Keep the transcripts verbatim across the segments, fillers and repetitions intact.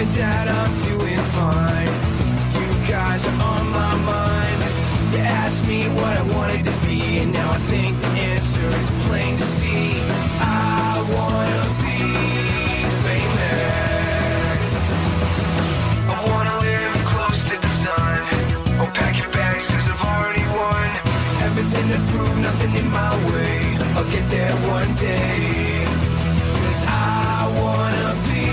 and Dad, I'm doing fine. You guys are on my mind. You asked me what I wanted to be, and now I think the answer is plain to see. I wanna be famous. I wanna live close to the sun. Oh, pack your bags, cause I've already won. Everything to prove, nothing in my way. I'll get there one day. Cause I wanna be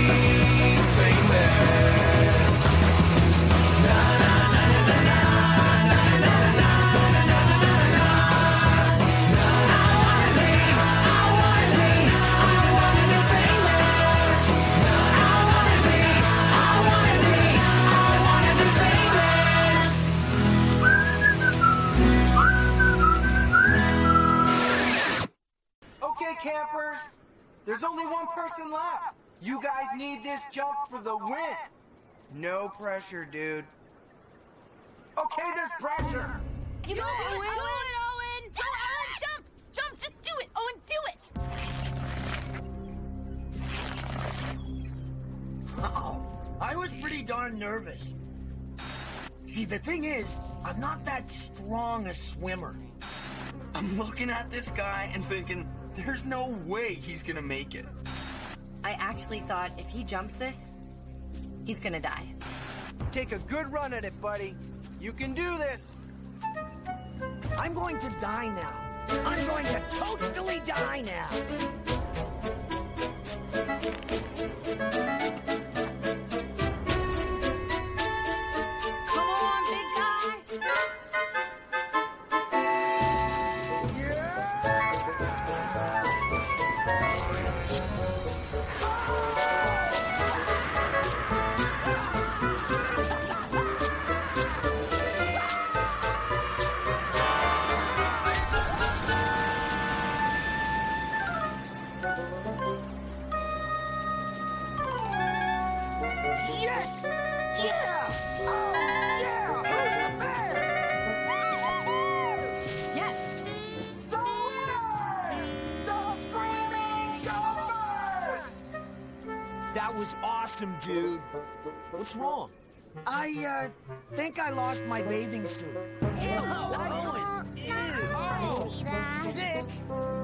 famous. Na na na na na na na na na na na na. I wanna be, I wanna be, I wanna be famous. I wanna be, I wanna be, I wanna be famous. Okay, campers, there's only one person left. You guys need this jump for the win. No pressure, dude. Okay, there's pressure. Do it, Owen! Do it, Owen! Go, Owen, jump! Jump, just do it! Owen, do it! Oh, I was pretty darn nervous. See, the thing is, I'm not that strong a swimmer. I'm looking at this guy and thinking, there's no way he's gonna make it. I actually thought if he jumps this, he's gonna die. Take a good run at it, buddy. You can do this. I'm going to die now. I'm going to totally die now. Come on, big guy! Yes! Yeah! Oh, yeah! Who's the best? Yes! The winners! The Screaming Gophers! That was awesome, dude. What's wrong? I, uh, think I lost my bathing suit. Ew! Owen! Ew! Oh! Sick.